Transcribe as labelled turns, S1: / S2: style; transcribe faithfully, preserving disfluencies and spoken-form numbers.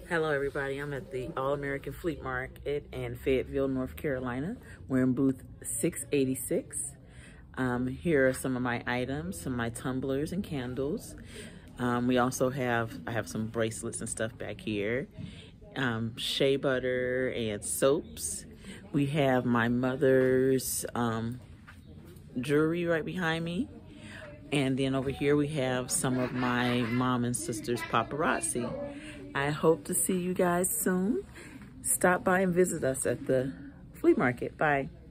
S1: Hello everybody, I'm at the All-American Flea Market in Fayetteville, North Carolina. We're in booth six eighty-six. Um, here are some of my items, some of my tumblers and candles. Um, we also have, I have some bracelets and stuff back here. Um, shea butter and soaps. We have my mother's um, jewelry right behind me. And then over here we have some of my mom and sister's paparazzi. I hope to see you guys soon. Stop by and visit us at the flea market. Bye.